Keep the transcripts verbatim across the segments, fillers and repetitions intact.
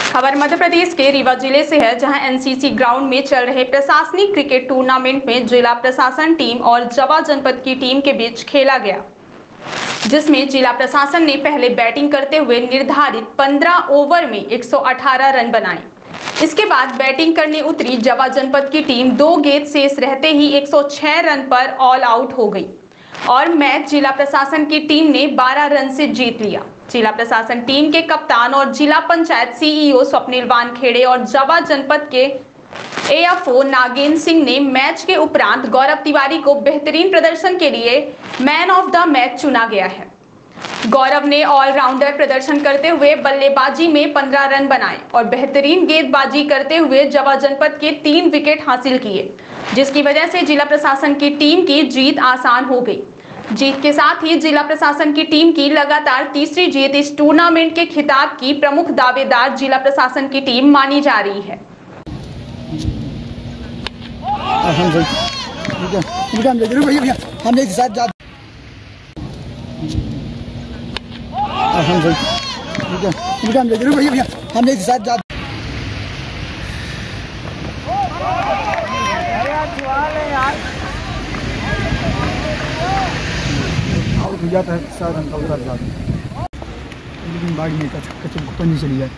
खबर मध्य प्रदेश के रीवा जिले से है, जहां एनसीसी ग्राउंड में चल रहे प्रशासनिक क्रिकेट टूर्नामेंट में जिला प्रशासन टीम और जवा जनपद की टीम के बीच खेला गया, जिसमें जिला प्रशासन ने पहले बैटिंग करते हुए निर्धारित पंद्रह ओवर में एक सौ अठारह रन बनाए। इसके बाद बैटिंग करने उतरी जवा जनपद की टीम दो गेंद शेष रहते ही एक सौ छह रन पर ऑल आउट हो गई और मैच जिला प्रशासन की टीम ने बारह रन से जीत लिया। जिला प्रशासन टीम के कप्तान और जिला पंचायत सीईओ स्वप्निल वानखेड़े और जवा जनपद के एएफओ नागेंद्र सिंह ने मैच के उपरांत गौरव तिवारी को बेहतरीन प्रदर्शन के लिए मैन ऑफ द मैच चुना गया है। गौरव ने ऑलराउंडर प्रदर्शन करते हुए बल्लेबाजी में पंद्रह रन बनाए और बेहतरीन गेंदबाजी करते हुए जवा जनपद के तीन विकेट हासिल किए, जिसकी वजह से जिला प्रशासन की टीम की जीत आसान हो गई। जीत के साथ ही जिला प्रशासन की टीम की लगातार तीसरी जीत इस टूर्नामेंट के खिताब की प्रमुख दावेदार जिला प्रशासन की टीम मानी जा रही है। हमने एक साथ जाता है सात रन का उतर जाता है, लेकिन बाढ़ नहीं था, कच्चे पन्नी चली जाए।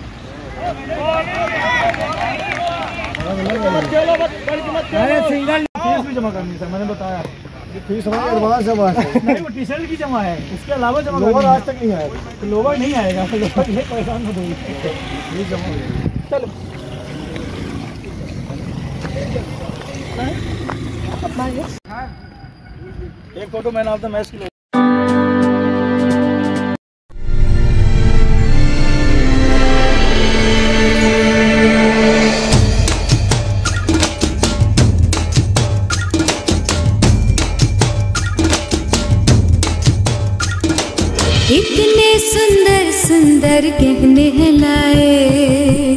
सिंगल फीस भी जमा करनी सर, मैंने बताया फीस एडवांस जमा है नहीं, वो टी शर्ट की जमा है, इसके अलावा जमा लोवर आज तक नहीं आया, तो लोवर नहीं आएगा, तो लोवर ये परेशान मत होइए, ये जमा चलो अपना एक photo man of the match की। इतने सुंदर सुंदर गहने हैं लाए,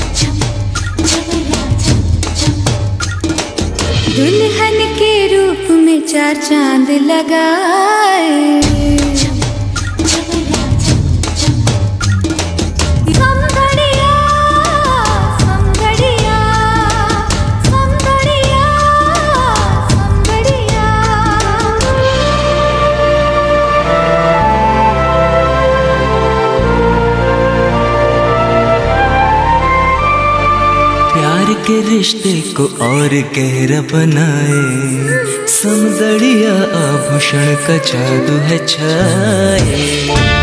दुल्हन के रूप में चार चांद लगाए, के रिश्ते को और गहरा बनाए, समदड़िया आभूषण का जादू है छाए।